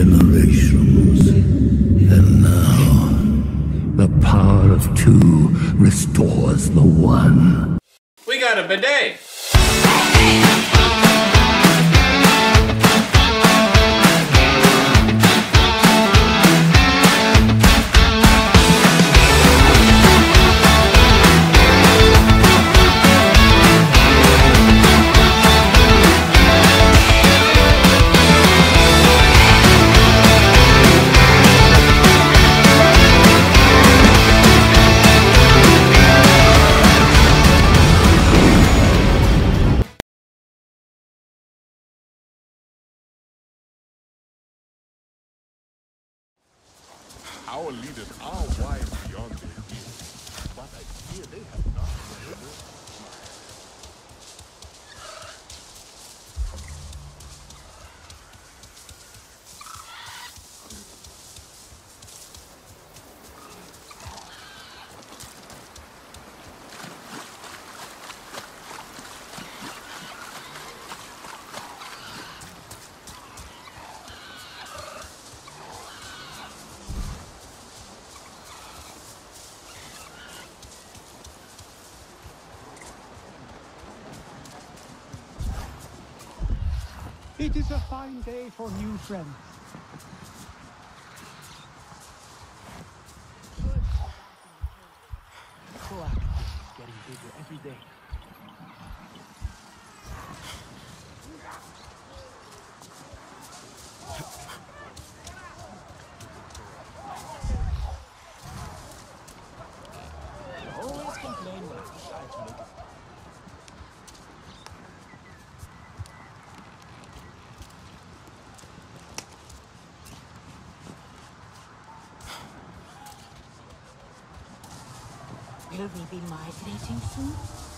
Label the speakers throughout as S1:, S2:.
S1: generations. And now, the power of two restores the one.
S2: We got a bidet!
S3: Our leaders are wise beyond their years, but I fear they have not delivered.
S4: It is a fine day for new friends. Proactive is getting bigger every day. Always complain when I decide to make it.
S5: Will we be migrating soon?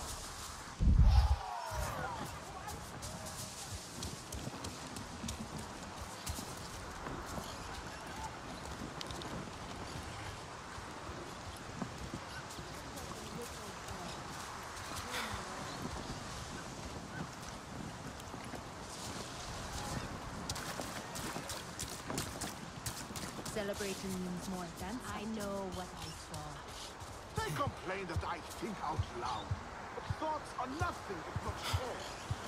S6: Celebration means more dance. I know what I saw.
S3: They complain that I think out loud, but thoughts are nothing if not shared.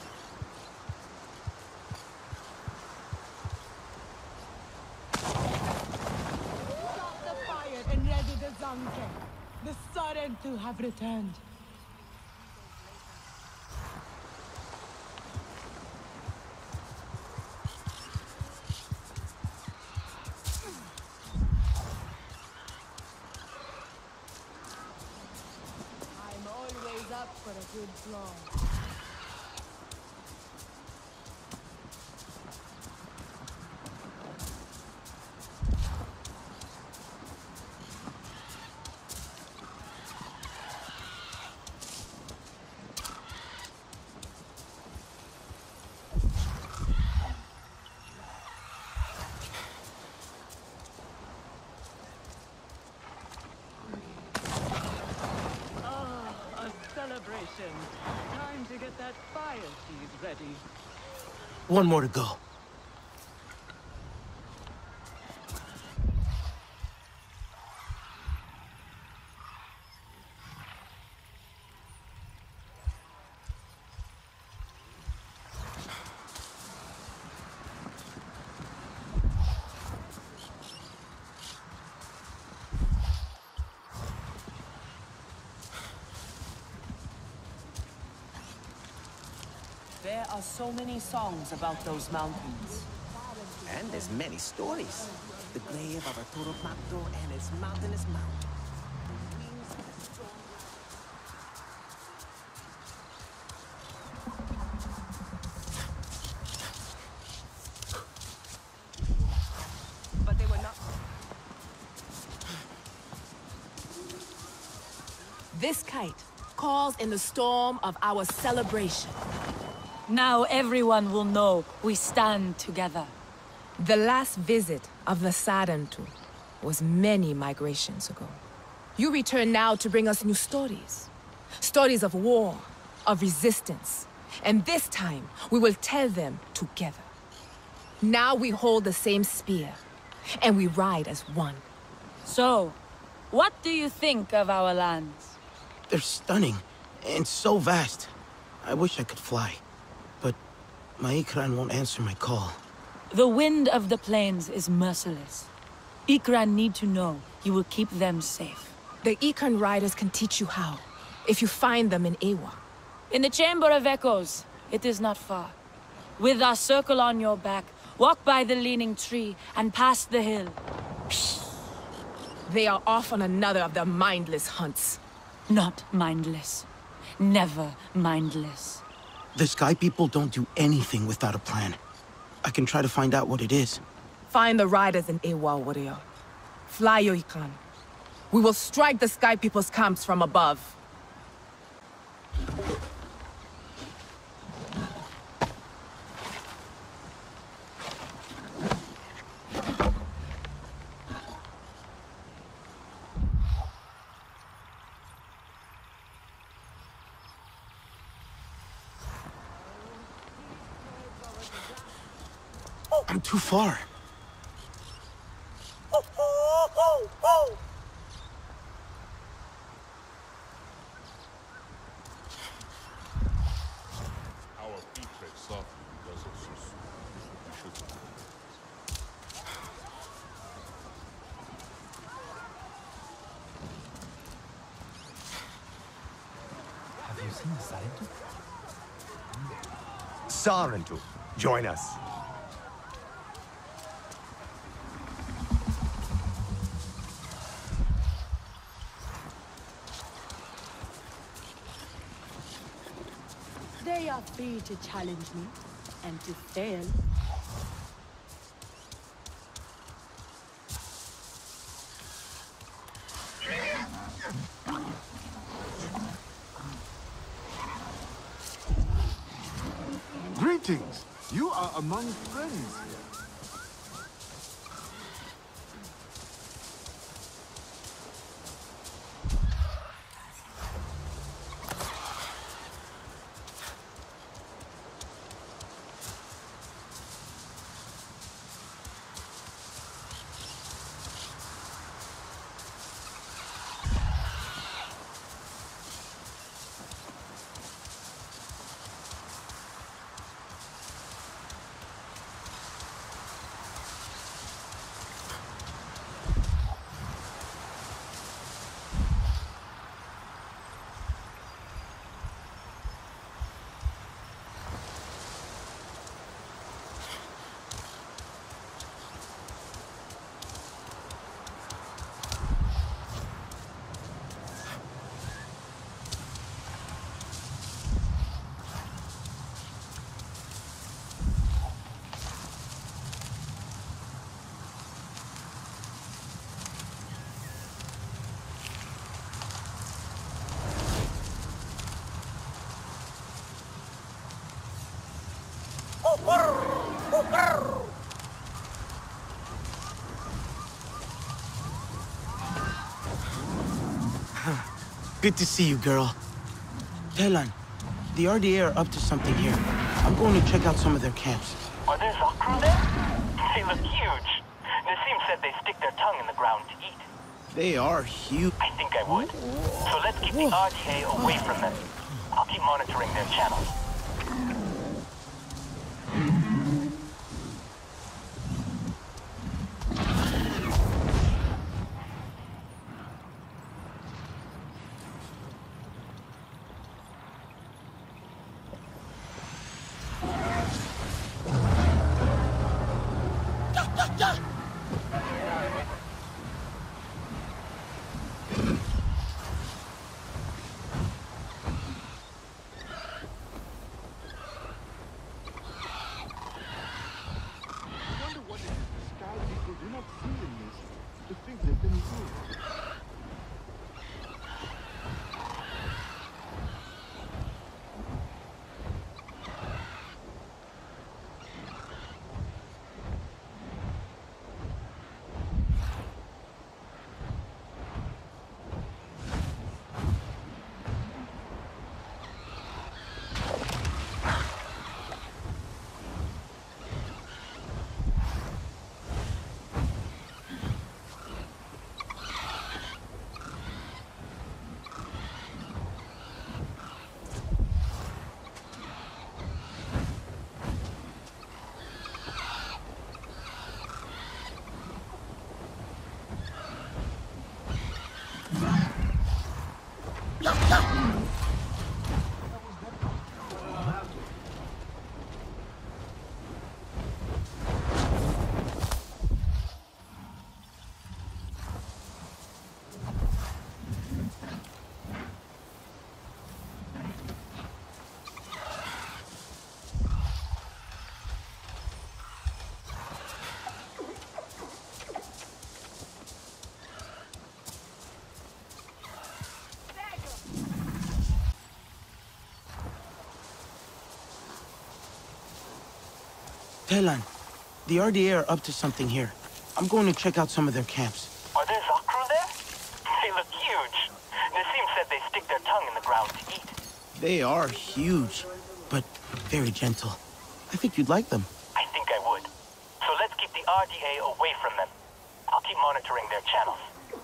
S5: Stop the fire and ready the Zanke. The Sarentu have returned. Up for a good brawl.
S4: Celebration. Time to get that fire teas ready.
S7: One more to go.
S8: There are so many songs about those mountains.
S7: And there's many stories. The grave of Avatar Frontiers and its mountainous mount.
S8: But they were not...
S5: This kite calls in the storm of our celebration.
S9: Now everyone will know we stand together.
S10: The last visit of the Sarentu was many migrations ago. You return now to bring us new stories. Stories of war, of resistance. And this time, we will tell them together. Now we hold the same spear, and we ride as one.
S9: So, what do you think of our lands?
S2: They're stunning, and so vast. I wish I could fly, but my Ikran won't answer my call.
S9: The wind of the plains is merciless. Ikran need to know you will keep them safe.
S10: The Ikran riders can teach you how, if you find them in Ewa.
S9: In the Chamber of Echoes, it is not far. With our circle on your back, walk by the leaning tree and past the hill.
S10: They are off on another of their mindless hunts.
S9: Not mindless. Never mindless.
S2: The Sky People don't do anything without a plan. I can try to find out what it is.
S10: Find the riders in Ewa, warrior. Fly your Ikran. We will strike the Sky People's camps from above.
S2: I'm too far.
S11: Our feet tread softly because of Susu. We should.
S12: Have you seen the Sarentu?
S13: Sarentu, join us.
S4: They are free to challenge me, and to fail.
S3: Greetings. You are among friends here.
S2: Good to see you, girl. Telan, the RDA are up to something here. I'm going to check out some of their camps.
S14: Are there Zakru there? They look huge. Nassim said they stick their tongue in the ground to eat.
S2: They are huge.
S14: I think I would. So let's keep the RDA away from them. I'll keep monitoring their channels.
S2: Telan, the RDA are up to something here. I'm going to check out some of their camps.
S14: Are there Zakru there? They look huge. Nassim said they stick their tongue in the ground to eat.
S2: They are huge, but very gentle. I think you'd like them.
S14: I think I would. So let's keep the RDA away from them. I'll keep monitoring their channels.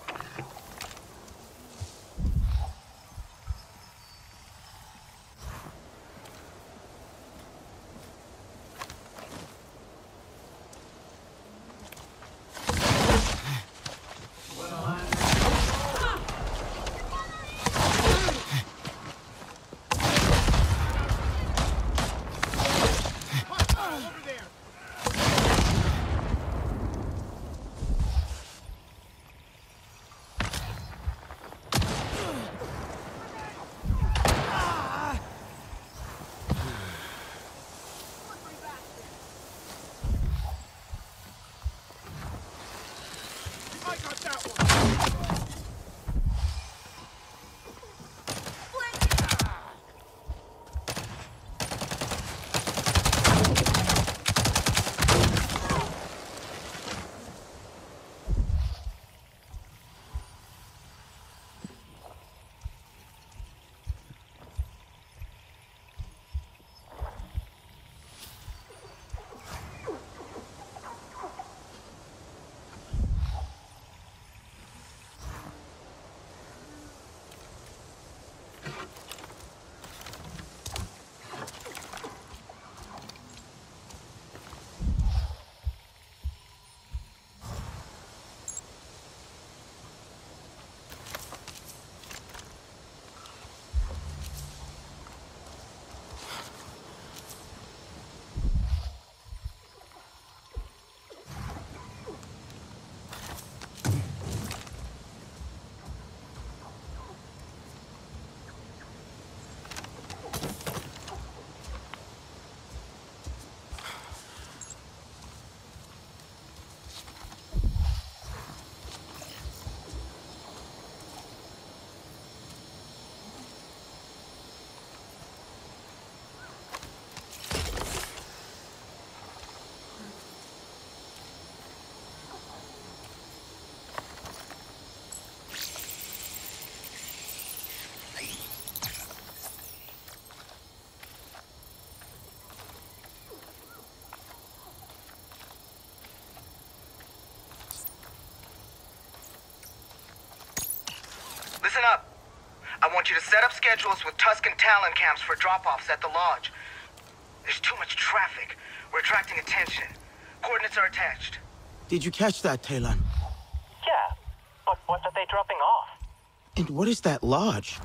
S15: Listen up. I want you to set up schedules with Tuscan Talon camps for drop-offs at the lodge. There's too much traffic. We're attracting attention. Coordinates are attached.
S2: Did you catch that, Telan?
S14: Yeah, but what are they dropping off?
S2: And what is that lodge?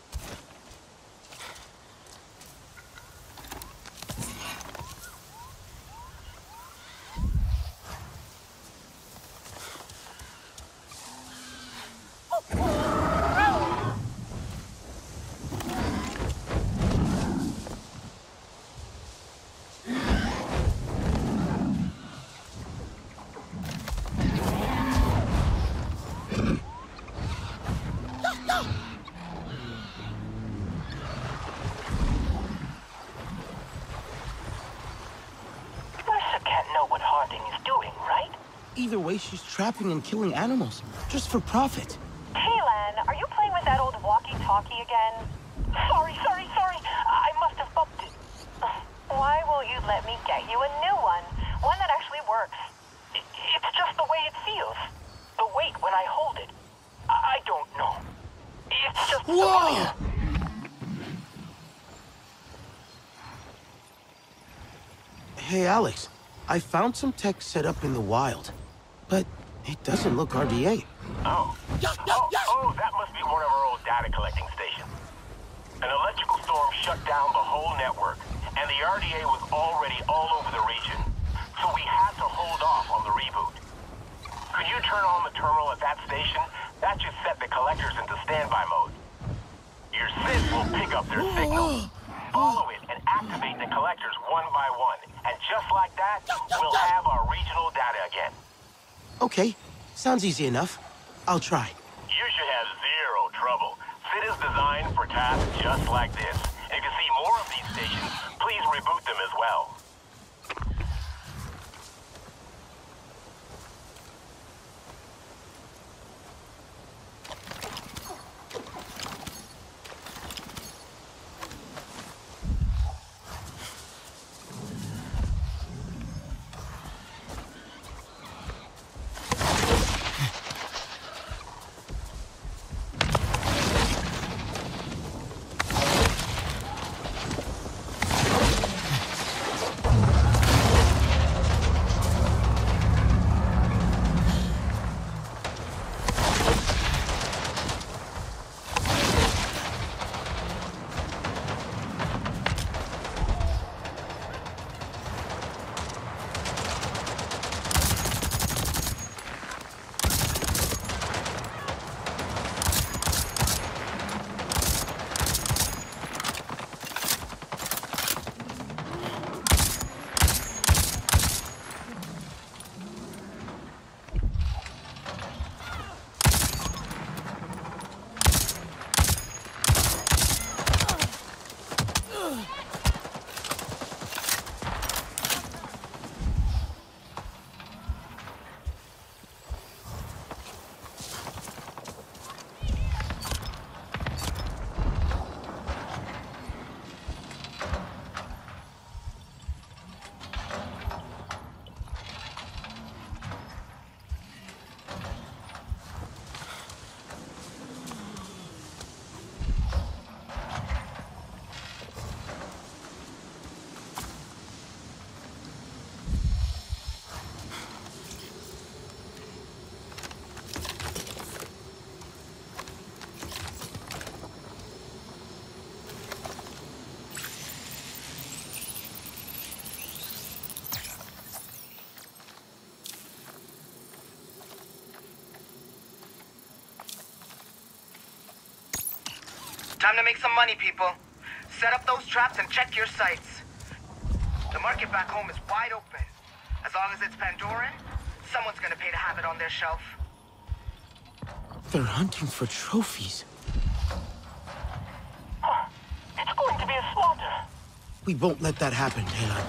S2: Either way, she's trapping and killing animals, just for profit.
S16: Telan, are you playing with that old walkie-talkie again? Sorry. I must have bumped it. Why will you let me get you a new one? One that actually works. It's just the way it feels. The weight when I hold it. I don't know. It's just
S2: Whoa! Hey, Alex. I found some tech set up in the wild. But it doesn't look RDA.
S14: Oh, that must be one of our old data collecting stations. An electrical storm shut down the whole network, and the RDA was already all over the region. So we had to hold off on the reboot. Could you turn on the terminal at that station? That should set the collectors into standby mode. Your Sith will pick up their signal. Follow it and activate the collectors one by one. And just like that, we'll have our regional data again.
S2: Okay, sounds easy enough. I'll try.
S14: You should have zero trouble. Sid is designed for tasks just like this. If you see more of these stations, please reboot them as well.
S15: Time to make some money, people. Set up those traps and check your sights. The market back home is wide open. As long as it's Pandoran, someone's gonna pay to have it on their shelf.
S2: They're hunting for trophies.
S16: It's going to be a slaughter.
S2: We won't let that happen, Taylor.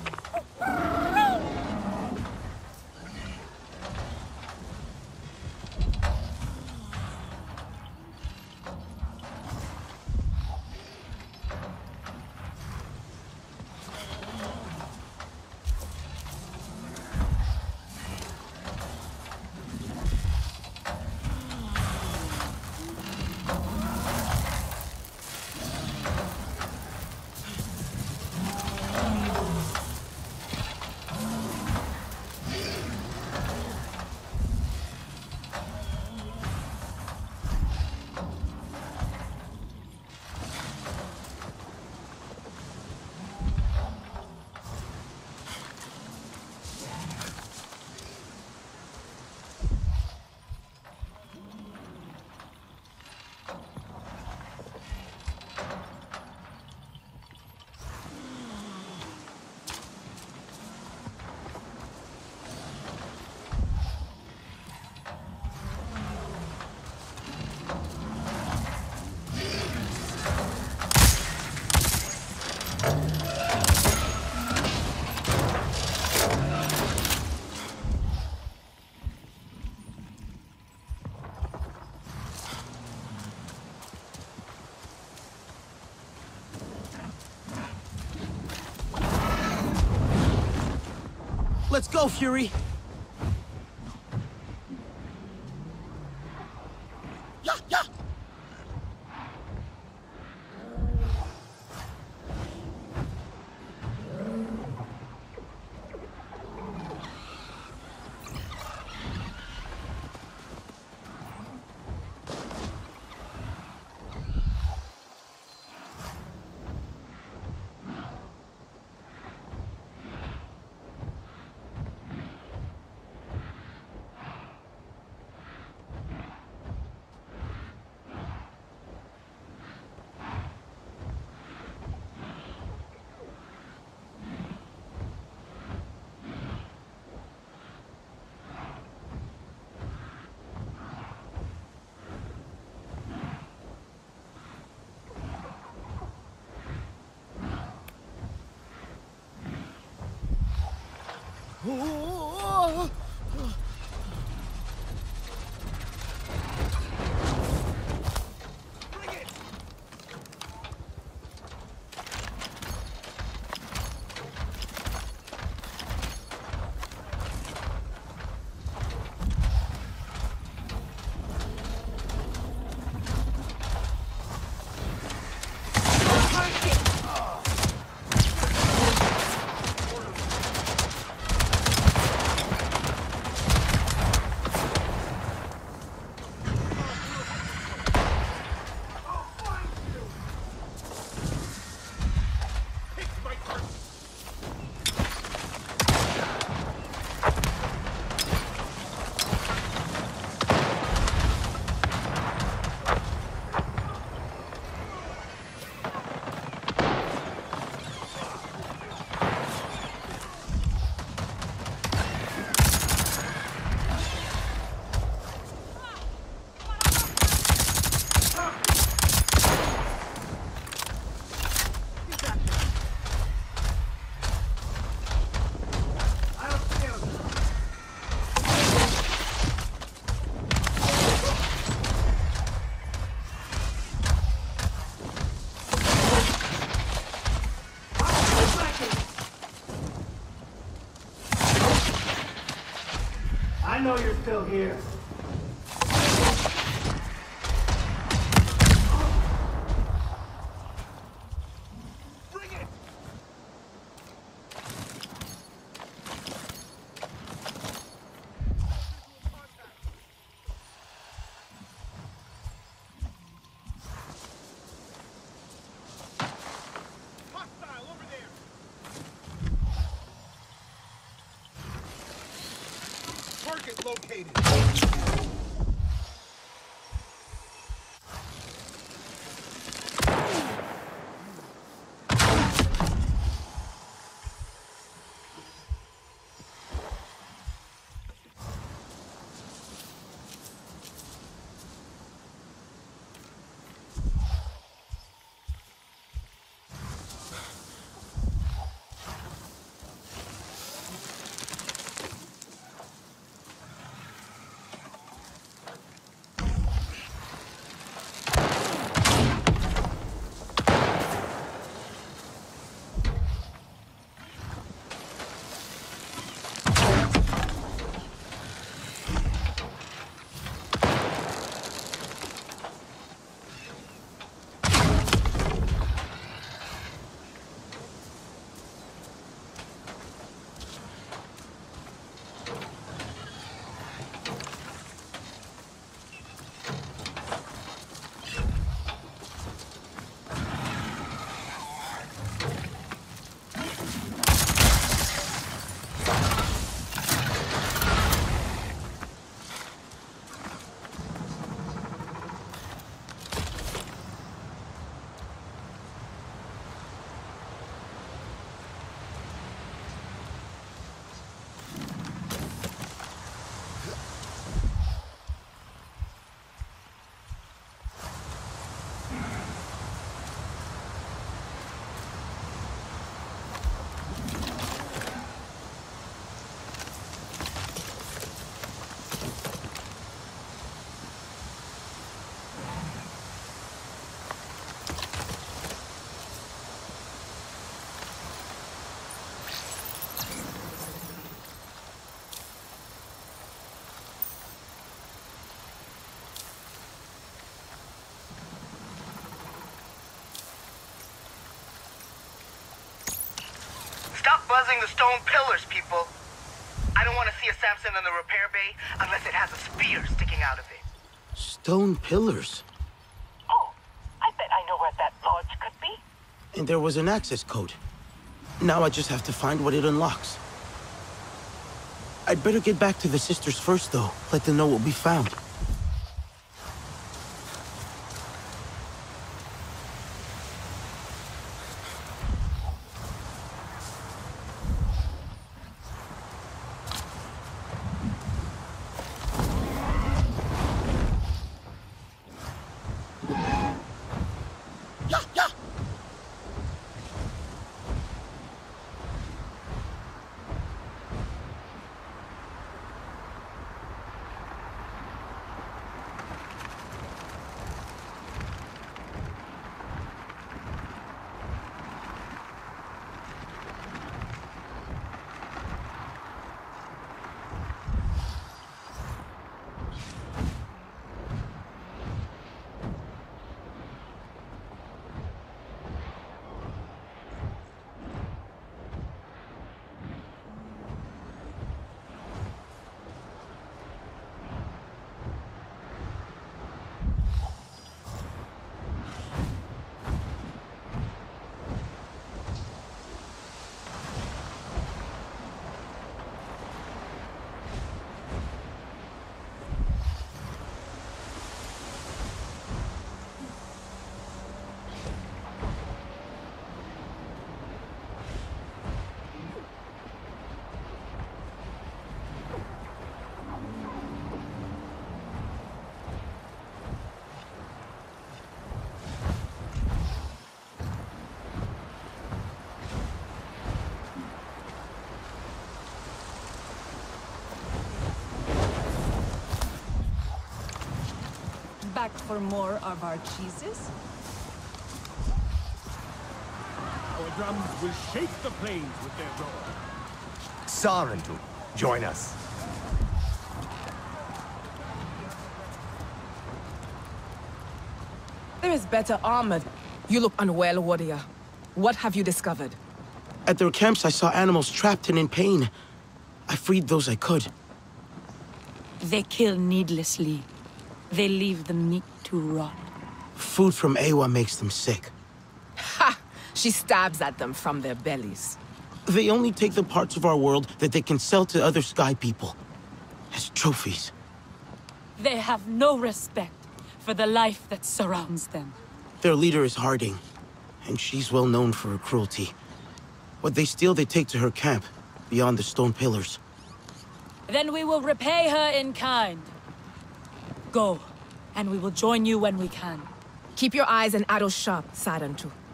S2: Let's go, Fury! Yeah, yeah!
S17: I know you're still here.
S3: Target located.
S15: buzzing the stone pillars, people. I don't want to see a Samson in the repair bay unless it has a spear sticking out of it.
S2: Stone pillars?
S16: Oh, I bet I know where that lodge could be.
S2: And there was an access code. Now I just have to find what it unlocks. I'd better get back to the sisters first, though. Let them know what we found.
S4: Back for more of our cheeses?
S3: Our drums will shake the plains with their roar.
S13: Sarentu, join us.
S10: There is better armor. You look unwell, warrior. What have you discovered?
S2: At their camps, I saw animals trapped and in pain. I freed those I could.
S9: They kill needlessly. They leave the meat to rot.
S2: Food from Ewa makes them sick.
S10: Ha! She stabs at them from their bellies.
S2: They only take the parts of our world that they can sell to other sky people. As trophies.
S9: They have no respect for the life that surrounds them.
S2: Their leader is Harding, and she's well known for her cruelty. What they steal, they take to her camp, beyond the stone pillars.
S9: Then we will repay her in kind. Go, and we will join you when we can.
S10: Keep your eyes and arrows sharp, Sarentu.